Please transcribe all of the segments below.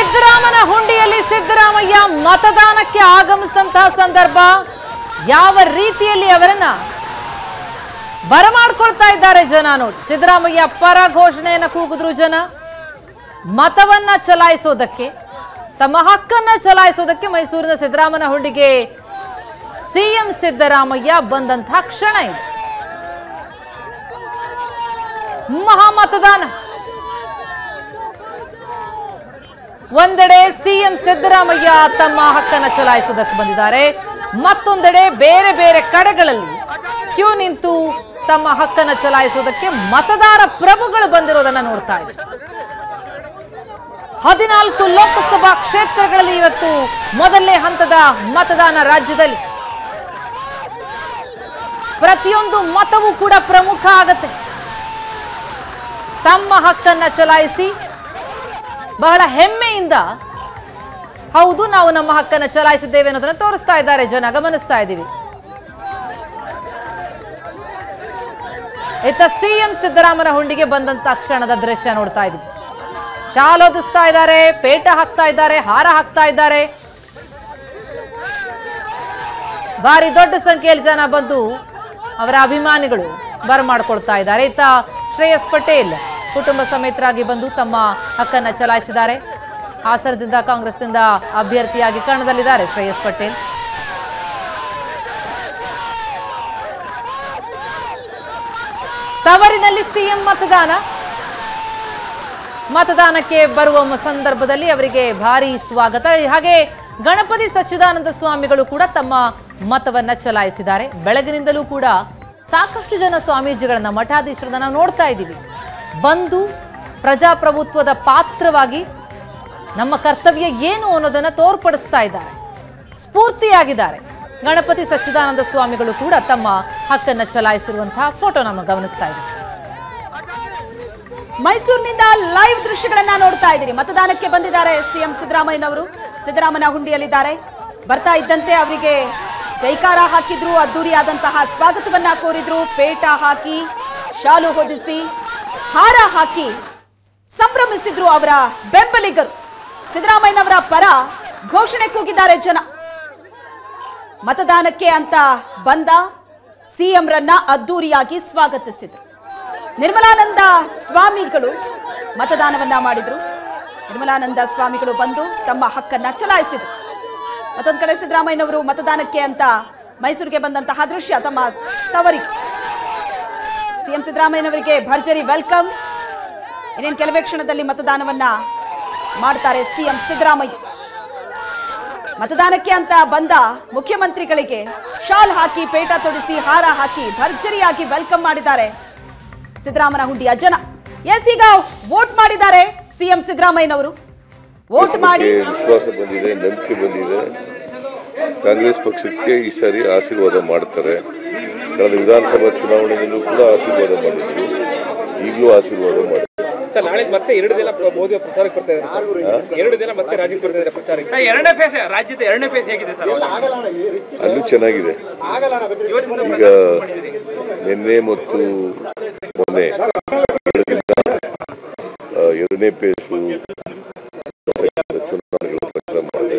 ಸಿದ್ದರಾಮನ ಹುಂಡಿಯಲ್ಲಿ ಸಿದ್ದರಾಮಯ್ಯ ಮತದಾನಕ್ಕೆ ಆಗಮಿಸಿದಂತಹ ಸಂದರ್ಭ ಯಾವ ರೀತಿಯಲ್ಲಿ ಅವರನ್ನ ಬರಮಾಡ್ಕೊಳ್ತಾ ಇದ್ದಾರೆ ಜನ ನೋಡಿ. ಸಿದ್ದರಾಮಯ್ಯ ಪರ ಘೋಷಣೆಯನ್ನು ಕೂಗಿದ್ರು ಜನ. ಮತವನ್ನ ಚಲಾಯಿಸೋದಕ್ಕೆ, ತಮ್ಮ ಹಕ್ಕನ್ನ ಚಲಾಯಿಸೋದಕ್ಕೆ ಮೈಸೂರಿನ ಸಿದ್ದರಾಮನ ಹುಂಡಿಗೆ ಸಿಎಂ ಸಿದ್ದರಾಮಯ್ಯ ಬಂದಂತಹ ಕ್ಷಣ ಇದು. ಮಹಾ ಮತದಾನ. ಒಂದೆಡೆ ಸಿಎಂ ಸಿದ್ದರಾಮಯ್ಯ ತಮ್ಮ ಹಕ್ಕನ್ನು ಚಲಾಯಿಸೋದಕ್ಕೆ ಬಂದಿದ್ದಾರೆ, ಮತ್ತೊಂದೆಡೆ ಬೇರೆ ಬೇರೆ ಕಡೆಗಳಲ್ಲಿ ಕ್ಯೂ ನಿಂತು ತಮ್ಮ ಹಕ್ಕನ್ನು ಚಲಾಯಿಸೋದಕ್ಕೆ ಮತದಾರ ಪ್ರಭುಗಳು ಬಂದಿರೋದನ್ನ ನೋಡ್ತಾ ಇದ್ದಾರೆ. 14 ಲೋಕಸಭಾ ಕ್ಷೇತ್ರಗಳಲ್ಲಿ ಇವತ್ತು ಮೊದಲನೇ ಹಂತದ ಮತದಾನ ರಾಜ್ಯದಲ್ಲಿ. ಪ್ರತಿಯೊಂದು ಮತವೂ ಕೂಡ ಪ್ರಮುಖ ಆಗತ್ತೆ. ತಮ್ಮ ಹಕ್ಕನ್ನ ಚಲಾಯಿಸಿ ಬಹಳ ಹೆಮ್ಮೆಯಿಂದ ಹೌದು ನಾವು ನಮ್ಮ ಹಕ್ಕನ್ನು ಚಲಾಯಿಸಿದ್ದೇವೆ ಅನ್ನೋದನ್ನ ತೋರಿಸ್ತಾ ಇದ್ದಾರೆ ಜನ, ಗಮನಿಸ್ತಾ ಇದ್ದೀವಿ. ಇತ್ತ ಸಿಎಂ ಸಿದ್ದರಾಮನ ಹುಂಡಿಗೆ ಬಂದಂತ ಕ್ಷಣದ ದೃಶ್ಯ ನೋಡ್ತಾ ಇದ್ದೀವಿ. ಶಾಲ್ ಹೊದಿಸ್ತಾ ಇದ್ದಾರೆ, ಪೇಟ ಹಾಕ್ತಾ ಇದ್ದಾರೆ, ಹಾರ ಹಾಕ್ತಾ ಇದ್ದಾರೆ. ಭಾರಿ ದೊಡ್ಡ ಸಂಖ್ಯೆಯಲ್ಲಿ ಜನ ಬಂದು ಅವರ ಅಭಿಮಾನಿಗಳು ಬರಮಾಡ್ಕೊಳ್ತಾ ಇದ್ದಾರೆ. ಇತ್ತ ಶ್ರೇಯಸ್ ಪಟೇಲ್ ಕುಟುಂಬ ಸಮೇತರಾಗಿ ಬಂದು ತಮ್ಮ ಹಕ್ಕನ್ನ ಚಲಾಯಿಸಿದ್ದಾರೆ. ಹಾಸನದಿಂದ ಕಾಂಗ್ರೆಸ್ನಿಂದ ಅಭ್ಯರ್ಥಿಯಾಗಿ ಕಣದಲ್ಲಿದ್ದಾರೆ ಶ್ರೇಯಸ್ ಪಟೇಲ್. ತವರಿನಲ್ಲಿ ಸಿಎಂ ಮತದಾನಕ್ಕೆ ಬರುವ ಸಂದರ್ಭದಲ್ಲಿ ಅವರಿಗೆ ಭಾರಿ ಸ್ವಾಗತ. ಹಾಗೆ ಗಣಪತಿ ಸಚ್ಚಿದಾನಂದ ಸ್ವಾಮಿಗಳು ಕೂಡ ತಮ್ಮ ಮತವನ್ನ ಚಲಾಯಿಸಿದ್ದಾರೆ. ಬೆಳಗಿನಿಂದಲೂ ಕೂಡ ಸಾಕಷ್ಟು ಜನ ಸ್ವಾಮೀಜಿಗಳನ್ನ, ಮಠಾಧೀಶರನ್ನ ನಾವು ನೋಡ್ತಾ ಇದ್ದೀವಿ. ಬಂದು ಪ್ರಜಾಪ್ರಭುತ್ವದ ಪಾತ್ರವಾಗಿ ನಮ್ಮ ಕರ್ತವ್ಯ ಏನು ಅನ್ನೋದನ್ನ ತೋರ್ಪಡಿಸ್ತಾ ಇದ್ದಾರೆ, ಸ್ಫೂರ್ತಿಯಾಗಿದ್ದಾರೆ. ಗಣಪತಿ ಸಚ್ಚಿದಾನಂದ ಸ್ವಾಮಿಗಳು ಕೂಡ ತಮ್ಮ ಹಕ್ಕನ್ನು ಚಲಾಯಿಸಿರುವಂತಹ ಫೋಟೋ ನಮ್ಮ ಗಮನಿಸ್ತಾ ಇದ್ದೀವಿ. ಮೈಸೂರಿನಿಂದ ಲೈವ್ ದೃಶ್ಯಗಳನ್ನ ನೋಡ್ತಾ ಇದ್ದೀರಿ. ಮತದಾನಕ್ಕೆ ಬಂದಿದ್ದಾರೆ ಸಿಎಂ ಸಿದ್ದರಾಮಯ್ಯನವರು. ಸಿದ್ದರಾಮನ ಹುಂಡಿಯಲ್ಲಿದ್ದಾರೆ. ಬರ್ತಾ ಇದ್ದಂತೆ ಅವರಿಗೆ ಜೈಕಾರ ಹಾಕಿದ್ರು, ಅದ್ದೂರಿಯಾದಂತಹ ಸ್ವಾಗತವನ್ನ ಕೋರಿದ್ರು. ಪೇಟ ಹಾಕಿ, ಶಾಲು ಹೊದಿಸಿ, ಹಾರ ಹಾಕಿ ಸಂಭ್ರಮಿಸಿದ್ರು ಅವರ ಬೆಂಬಲಿಗರು. ಸಿದ್ದರಾಮಯ್ಯನವರ ಪರ ಘೋಷಣೆ ಕೂಗಿದ್ದಾರೆ ಜನ. ಮತದಾನಕ್ಕೆ ಅಂತ ಬಂದ ಸಿಎಂರನ್ನ ಅದ್ದೂರಿಯಾಗಿ ಸ್ವಾಗತಿಸಿದ್ರು. ನಿರ್ಮಲಾನಂದ ಸ್ವಾಮಿಗಳು ಮತದಾನವನ್ನ ಮಾಡಿದ್ರು. ನಿರ್ಮಲಾನಂದ ಸ್ವಾಮಿಗಳು ಬಂದು ತಮ್ಮ ಹಕ್ಕನ್ನ ಚಲಾಯಿಸಿದ್ರು. ಮತ್ತೊಂದು ಕಡೆ ಸಿದ್ದರಾಮಯ್ಯನವರು ಮತದಾನಕ್ಕೆ ಅಂತ ಮೈಸೂರಿಗೆ ಬಂದಂತಹ ದೃಶ್ಯ ತಮ್ಮ ತವರಿಗೆ. ಸಿಎಂ ಸಿದ್ದರಾಮಯ್ಯನವರಿಗೆ ಭರ್ಜರಿ ವೆಲ್ಕಮ್. ಇನ್ನೇನು ಕೆಲವೇ ಕ್ಷಣದಲ್ಲಿ ಮತದಾನವನ್ನ ಮಾಡ್ತಾರೆ ಸಿಎಂ ಸಿದ್ದರಾಮಯ್ಯ. ಮತದಾನಕ್ಕೆ ಅಂತ ಬಂದ ಮುಖ್ಯಮಂತ್ರಿಗಳಿಗೆ ಶಾಲ್ ಹಾಕಿ, ಪೇಟ ತೊಡಿಸಿ, ಹಾರ ಹಾಕಿ ಭರ್ಜರಿಯಾಗಿ ವೆಲ್ಕಮ್ ಮಾಡಿದ್ದಾರೆ ಸಿದ್ದರಾಮನ ಹುಂಡಿಯ ಜನ. ಎಸ್, ಈಗ ವೋಟ್ ಮಾಡಿದ್ದಾರೆ ಸಿಎಂ ಸಿದ್ದರಾಮಯ್ಯನವರು. ವೋಟ್ ಮಾಡಿ ವಿಶ್ವಾಸ ಬಂದಿದೆ, ನಂಬಿಕೆ ಬಂದಿದೆ. ಕಾಂಗ್ರೆಸ್ ಪಕ್ಷಕ್ಕೆ ಈ ಸಾರಿ ಆಶೀರ್ವಾದ ಮಾಡ್ತಾರೆ. ಕಳೆದ ವಿಧಾನಸಭಾ ಚುನಾವಣೆಯಲ್ಲೂ ಕೂಡ ಆಶೀರ್ವಾದ ಮಾಡಿದ್ರು, ಈಗಲೂ ಆಶೀರ್ವಾದ ಮಾಡಿದ್ರು. ಸರ್, ನಾಳೆ ಮತ್ತೆ 2 ದಿನ ಮೋದಿ ಪ್ರಚಾರಕ್ಕೆ ಬರ್ತಾ ಇದ್ದಾರೆ ಸರ್. 2 ದಿನ ಮತ್ತೆ ರಾಜ್ಯಕ್ಕೆ ಬರ್ತಾ ಇದ್ದಾರೆ ಪ್ರಚಾರಕ್ಕೆ. ಎರಡನೇ ಫೇಸ್, ರಾಜ್ಯದ ಎರಡನೇ ಫೇಸ್ ಹೇಗಿದೆ ಸರ್? ಅಲ್ಲೂ ಚೆನ್ನಾಗಿದೆ. ಈಗ ನಿನ್ನೆ ಮತ್ತು ಮೊನ್ನೆ ಎರಡನೇ ಫೇಸು ಚುನಾವಣೆಗಳು ಪ್ರಚಾರ ಮಾಡಿದೆ.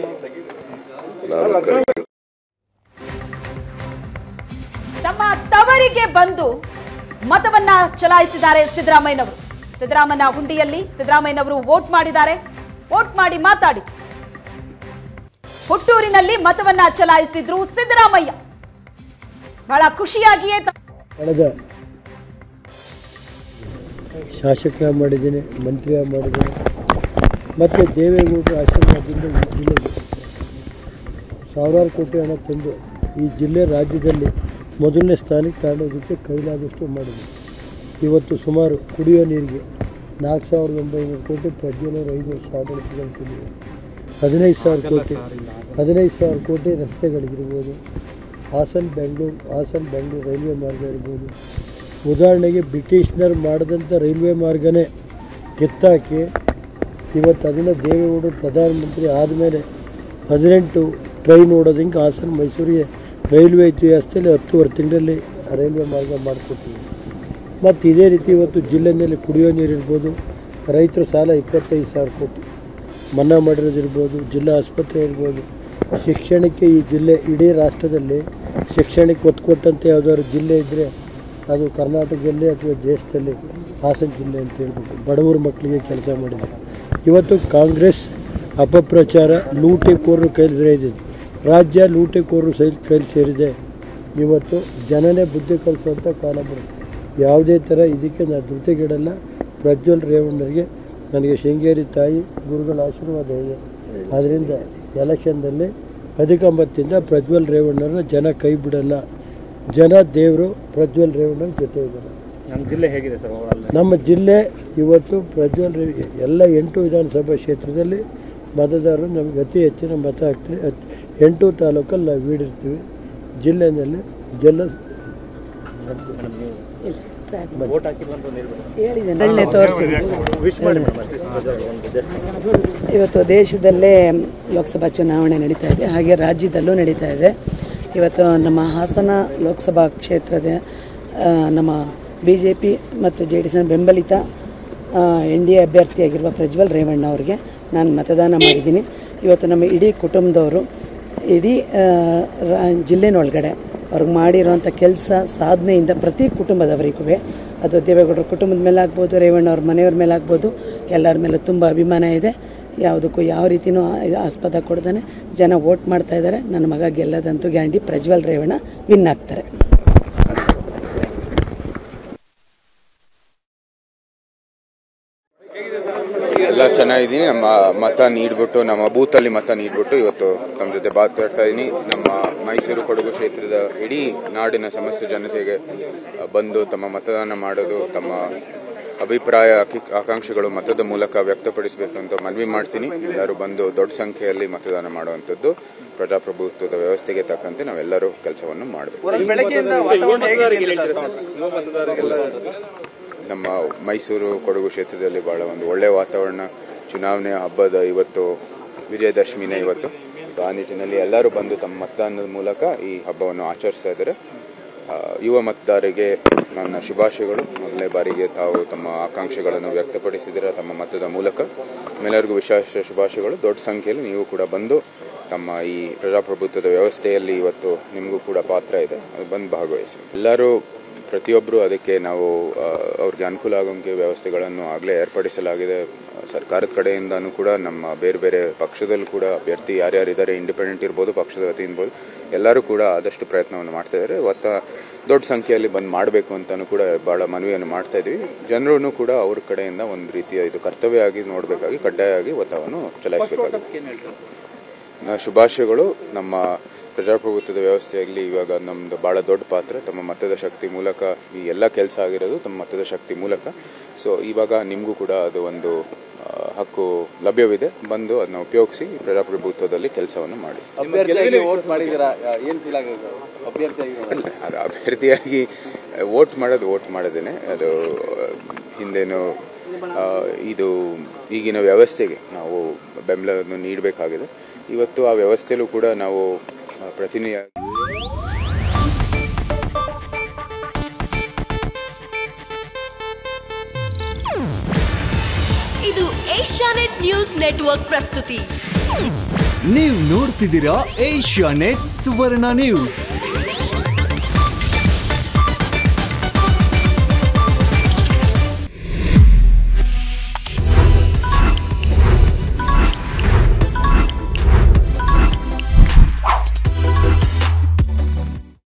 ತಮ್ಮ ತವರಿಗೆ ಬಂದು ಮತವನ್ನ ಚಲಾಯಿಸಿದ್ದಾರೆ ಸಿದ್ದರಾಮಯ್ಯನವರು. ಸಿದ್ದರಾಮಯ್ಯನ ಹುಂಡಿಯಲ್ಲಿ ಸಿದ್ದರಾಮಯ್ಯನವರು ವೋಟ್ ಮಾಡಿದ್ದಾರೆ. ವೋಟ್ ಮಾಡಿ ಮಾತಾಡಿದ್ರು. ಹುಟ್ಟೂರಿನಲ್ಲಿ ಮತವನ್ನ ಚಲಾಯಿಸಿದ್ರು ಸಿದ್ದರಾಮಯ್ಯ. ಬಹಳ ಖುಷಿಯಾಗಿಯೇ ಕಳೆದ ಶಾಸಕರ ಮಾಡಿದ್ದೇನೆ, ಮಂತ್ರಿಯ ಮಾಡಿದ್ದೇನೆ, ಮತ್ತು ದೇವೇಗೌಡರ ಆಶೀರ್ವಾದದಿಂದ ಈ ಜಿಲ್ಲೆಗೆ ಸಾವಿರಾರು ಕೋಟಿ ಹಣ ತಂದು ಈ ಜಿಲ್ಲೆ ರಾಜ್ಯದಲ್ಲಿ ಮೊದಲನೇ ಸ್ಥಾನಕ್ಕೆ ತಗೊಳ್ಳೋದಕ್ಕೆ ಕೈಲಾದಷ್ಟು ಮಾಡಿದೆ. ಇವತ್ತು ಸುಮಾರು ಕುಡಿಯೋ ನೀರಿಗೆ 4,900 ಕೋಟಿ, ಪ್ರಜ್ವಲರು 5 ವರ್ಷ ಆಡಳಿತಗಳು ತಂದಿದೆ. 15,000 ಕೋಟಿ ರಸ್ತೆಗಳಿಗಿರ್ಬೋದು, ಹಾಸನ ಬೆಂಗಳೂರು ರೈಲ್ವೆ ಮಾರ್ಗ ಇರ್ಬೋದು. ಉದಾಹರಣೆಗೆ ಬ್ರಿಟಿಷ್ನರು ಮಾಡಿದಂಥ ರೈಲ್ವೆ ಮಾರ್ಗನೇ ಕಿತ್ತಾಕಿ ಇವತ್ತು ಅದನ್ನು ದೇವೇಗೌಡರು ಪ್ರಧಾನಮಂತ್ರಿ ಆದಮೇಲೆ 18 ಟ್ರೈನ್ ಓಡೋದಂಗೆ ಹಾಸನ ಮೈಸೂರಿಗೆ ರೈಲ್ವೆ ಇತಿಹಾಸದಲ್ಲಿ 10 ತಿಂಗಳಲ್ಲಿ ರೈಲ್ವೆ ಮಾರ್ಗ ಮಾಡಿಕೊಟ್ಟಿವಿ. ಮತ್ತು ಇದೇ ರೀತಿ ಇವತ್ತು ಜಿಲ್ಲೆಯಲ್ಲಿ ಕುಡಿಯೋ ನೀರು ಇರ್ಬೋದು, ರೈತರ ಸಾಲ 25,000 ಕೋಟಿ. ಮನ್ನಾ ಮಾಡಿರೋದಿರ್ಬೋದು, ಜಿಲ್ಲಾ ಆಸ್ಪತ್ರೆ ಇರ್ಬೋದು, ಶಿಕ್ಷಣಕ್ಕೆ ಈ ಜಿಲ್ಲೆ ಇಡೀ ರಾಷ್ಟ್ರದಲ್ಲಿ ಶಿಕ್ಷಣಕ್ಕೆ ಒತ್ತು ಕೊಟ್ಟಂತೆ ಯಾವುದಾದ್ರು ಜಿಲ್ಲೆ ಇದ್ದರೆ ಅದು ಕರ್ನಾಟಕದಲ್ಲಿ ಅಥವಾ ದೇಶದಲ್ಲಿ ಹಾಸನ ಜಿಲ್ಲೆ ಅಂತ ಹೇಳ್ಬೋದು. ಬಡವರ ಮಕ್ಕಳಿಗೆ ಕೆಲಸ ಮಾಡಿದ್ದಾರೆ. ಇವತ್ತು ಕಾಂಗ್ರೆಸ್ ಅಪಪ್ರಚಾರ ಲೂಟಿಕೋರರು ಕೈಲಿ ಸೇರಿದೆ, ರಾಜ್ಯ ಲೂಟಿಕೋರರು ಕೈಲಿ ಸೇರಿದೆ. ಇವತ್ತು ಜನನೇ ಬುದ್ಧಿ ಕಲಿಸುವಂಥ ಕಾಲ ಬರುತ್ತೆ. ಯಾವುದೇ ಥರ ಇದಕ್ಕೆ ನಾನು ಧೃತಿಗೆಡಲ್ಲ. ಪ್ರಜ್ವಲ್ ರೇವಣ್ಣರಿಗೆ ನನಗೆ ಶೃಂಗೇರಿ ತಾಯಿ ಗುರುಗಳ ಆಶೀರ್ವಾದ ಇದೆ. ಆದ್ದರಿಂದ ಎಲೆಕ್ಷನ್ನಲ್ಲಿ ಅಧಿಕ ಮತದಿಂದ ಪ್ರಜ್ವಲ್ ರೇವಣ್ಣರನ್ನ ಜನ ಕೈ ಬಿಡಲ್ಲ. ಜನ ದೇವರು ಪ್ರಜ್ವಲ್ ರೇವಣ್ಣರ ಜೊತೆ ಇದ್ದಾರೆ. ನಮ್ಮ ಜಿಲ್ಲೆ ಹೇಗಿದೆ ಸರ್? ನಮ್ಮ ಜಿಲ್ಲೆ ಇವತ್ತು ಪ್ರಜ್ವಲ್ ಎಲ್ಲ 8 ವಿಧಾನಸಭಾ ಕ್ಷೇತ್ರದಲ್ಲಿ ಮತದಾರರು ನಮಗೆ ಅತಿ ಹೆಚ್ಚಿನ ಮತ ಹಾಕ್ತಾರೆ. 8 ತಾಲೂಕಲ್ಲಿ ನಾವು ವೀಡಿರ್ತೀವಿ. ಜಿಲ್ಲೆಯಲ್ಲಿ ಇವತ್ತು ದೇಶದಲ್ಲೇ ಲೋಕಸಭಾ ಚುನಾವಣೆ ನಡೀತಾ ಇದೆ, ಹಾಗೆ ರಾಜ್ಯದಲ್ಲೂ ನಡೀತಾ ಇದೆ. ಇವತ್ತು ನಮ್ಮ ಹಾಸನ ಲೋಕಸಭಾ ಕ್ಷೇತ್ರದ ನಮ್ಮ BJP ಮತ್ತು JDS ಬೆಂಬಲಿತ NDA ಅಭ್ಯರ್ಥಿಯಾಗಿರುವ ಪ್ರಜ್ವಲ್ ರೇವಣ್ಣ ಅವರಿಗೆ ನಾನು ಮತದಾನ ಮಾಡಿದ್ದೀನಿ. ಇವತ್ತು ನಮ್ಮ ಇಡೀ ಕುಟುಂಬದವರು ಇಡೀ ಜಿಲ್ಲೆನೊಳಗಡೆ ಅವ್ರಿಗೆ ಮಾಡಿರೋಂಥ ಕೆಲಸ ಸಾಧನೆಯಿಂದ ಪ್ರತಿ ಕುಟುಂಬದವರಿಗೂ, ಅದು ದೇವೇಗೌಡರ ಕುಟುಂಬದ ಮೇಲೆ ಆಗ್ಬೋದು, ರೇವಣ್ಣ ಅವ್ರ ಮನೆಯವ್ರ ಮೇಲೆ ಆಗ್ಬೋದು, ಎಲ್ಲರ ಮೇಲೂ ತುಂಬ ಅಭಿಮಾನ ಇದೆ. ಯಾವುದಕ್ಕೂ ಯಾವ ರೀತಿಯೂ ಆಸ್ಪದ ಕೊಡ್ದಾನೆ ಜನ ವೋಟ್ ಮಾಡ್ತಾ ಇದ್ದಾರೆ. ನನ್ನ ಮಗ ಗೆಲ್ಲದಂತೂ ಗ್ಯಾರಂಟಿ, ಪ್ರಜ್ವಲ್ ರೇವಣ್ಣ ವಿನ್ ಆಗ್ತಾರೆ. ಎಲ್ಲ ಚೆನ್ನಾಗಿದ್ದೀನಿ. ನಮ್ಮ ಮತ ನೀಡ್ಬಿಟ್ಟು, ನಮ್ಮ ಬೂತಲ್ಲಿ ಮತ ನೀಡ್ಬಿಟ್ಟು ಇವತ್ತು ತಮ್ಮ ಜೊತೆ ಮಾತಾಡ್ತಾ ಇದ್ದೀನಿ. ನಮ್ಮ ಮೈಸೂರು ಕೊಡಗು ಕ್ಷೇತ್ರದ ಇಡೀ ನಾಡಿನ ಸಮಸ್ತ ಜನತೆಗೆ ಬಂದು ತಮ್ಮ ಮತದಾನ ಮಾಡೋದು, ತಮ್ಮ ಅಭಿಪ್ರಾಯ ಆಕಾಂಕ್ಷೆಗಳು ಮತದ ಮೂಲಕ ವ್ಯಕ್ತಪಡಿಸಬೇಕು ಅಂತ ಮನವಿ ಮಾಡ್ತೀನಿ. ಎಲ್ಲರೂ ಬಂದು ದೊಡ್ಡ ಸಂಖ್ಯೆಯಲ್ಲಿ ಮತದಾನ ಮಾಡುವಂಥದ್ದು ಪ್ರಜಾಪ್ರಭುತ್ವದ ವ್ಯವಸ್ಥೆಗೆ ತಕ್ಕಂತೆ ನಾವೆಲ್ಲರೂ ಕೆಲಸವನ್ನು ಮಾಡಬೇಕು. ನಮ್ಮ ಮೈಸೂರು ಕೊಡಗು ಕ್ಷೇತ್ರದಲ್ಲಿ ಬಹಳ ಒಂದು ಒಳ್ಳೆಯ ವಾತಾವರಣ. ಚುನಾವಣೆ ಹಬ್ಬದ ಇವತ್ತು ವಿಜಯದಶಮಿನೇ ಇವತ್ತು. ಸೊ ಆ ನಿಟ್ಟಿನಲ್ಲಿ ಎಲ್ಲರೂ ಬಂದು ತಮ್ಮ ಮತದಾನದ ಮೂಲಕ ಈ ಹಬ್ಬವನ್ನು ಆಚರಿಸ್ತಾ ಇದ್ದಾರೆ. ಯುವ ಮತದಾರರಿಗೆ ನನ್ನ ಶುಭಾಶಯಗಳು. ಮೊದಲನೇ ಬಾರಿಗೆ ತಾವು ತಮ್ಮ ಆಕಾಂಕ್ಷೆಗಳನ್ನು ವ್ಯಕ್ತಪಡಿಸಿದರೆ ತಮ್ಮ ಮತದ ಮೂಲಕ. ಎಲ್ಲರಿಗೂ ವಿಶೇಷ ಶುಭಾಶಯಗಳು. ದೊಡ್ಡ ಸಂಖ್ಯೆಯಲ್ಲಿ ನೀವು ಕೂಡ ಬಂದು ತಮ್ಮ ಈ ಪ್ರಜಾಪ್ರಭುತ್ವದ ವ್ಯವಸ್ಥೆಯಲ್ಲಿ ಇವತ್ತು ನಿಮಗೂ ಕೂಡ ಪಾತ್ರ ಇದೆ, ಅದು ಬಂದು ಭಾಗವಹಿಸಿ. ಎಲ್ಲರೂ ಪ್ರತಿಯೊಬ್ಬರು ಅದಕ್ಕೆ ನಾವು ಅವ್ರಿಗೆ ಅನುಕೂಲ ಆಗೋಂಗೆ ವ್ಯವಸ್ಥೆಗಳನ್ನು ಆಗಲೇ ಏರ್ಪಡಿಸಲಾಗಿದೆ. ಸರ್ಕಾರದ ಕಡೆಯಿಂದನೂ ಕೂಡ ನಮ್ಮ ಬೇರೆ ಬೇರೆ ಪಕ್ಷದಲ್ಲೂ ಕೂಡ ಅಭ್ಯರ್ಥಿ ಯಾರ್ಯಾರಿದ್ದಾರೆ, ಇಂಡಿಪೆಂಡೆಂಟ್ ಇರ್ಬೋದು, ಪಕ್ಷದ ವತಿ ಇರ್ಬೋದು, ಎಲ್ಲರೂ ಕೂಡ ಆದಷ್ಟು ಪ್ರಯತ್ನವನ್ನು ಮಾಡ್ತಾ ಇದ್ದಾರೆ. ದೊಡ್ಡ ಸಂಖ್ಯೆಯಲ್ಲಿ ಬಂದು ಮಾಡಬೇಕು ಅಂತಾನೂ ಕೂಡ ಬಹಳ ಮನವಿಯನ್ನು ಮಾಡ್ತಾ ಇದ್ವಿ. ಜನರೂ ಕೂಡ ಅವ್ರ ಕಡೆಯಿಂದ ಒಂದು ರೀತಿಯ ಇದು ಕರ್ತವ್ಯ ಆಗಿ ನೋಡಬೇಕಾಗಿ, ಕಡ್ಡಾಯವಾಗಿ ಒತ್ತಡವನ್ನು ಚಲಾಯಿಸಬೇಕಾಗಿದೆ. ಶುಭಾಶಯಗಳು. ನಮ್ಮ ಪ್ರಜಾಪ್ರಭುತ್ವದ ವ್ಯವಸ್ಥೆಯಲ್ಲಿ ಇವಾಗ ನಮ್ದು ಬಹಳ ದೊಡ್ಡ ಪಾತ್ರ. ತಮ್ಮ ಮತದ ಶಕ್ತಿ ಮೂಲಕ ಈ ಎಲ್ಲ ಕೆಲಸ ಆಗಿರೋದು ತಮ್ಮ ಮತದ ಶಕ್ತಿ ಮೂಲಕ. ಸೊ ಇವಾಗ ನಿಮಗೂ ಕೂಡ ಅದು ಒಂದು ಹಕ್ಕು ಲಭ್ಯವಿದೆ. ಬಂದು ಅದನ್ನ ಉಪಯೋಗಿಸಿ ಪ್ರಜಾಪ್ರಭುತ್ವದಲ್ಲಿ ಕೆಲಸವನ್ನು ಮಾಡಿ. ಅದು ಅಭ್ಯರ್ಥಿಯಾಗಿ ವೋಟ್ ಮಾಡೋದೇನೆ. ಅದು ಹಿಂದೇನು ಇದು ಈಗಿನ ವ್ಯವಸ್ಥೆಗೆ ನಾವು ಬೆಂಬಲವನ್ನು ನೀಡಬೇಕಾಗಿದೆ. ಇವತ್ತು ಆ ವ್ಯವಸ್ಥೆಯಲ್ಲೂ ಕೂಡ ನಾವು ಪ್ರತಿನಿಧಿಯಾಗಿ ಇದು ಏಷ್ಯಾನೆಟ್ ನ್ಯೂಸ್ ನೆಟ್ವರ್ಕ್ ಪ್ರಸ್ತುತಿ. ನೀವು ನೋಡ್ತಿದ್ದೀರಾ ಏಷ್ಯಾನೆಟ್ ಸುವರ್ಣ ನ್ಯೂಸ್.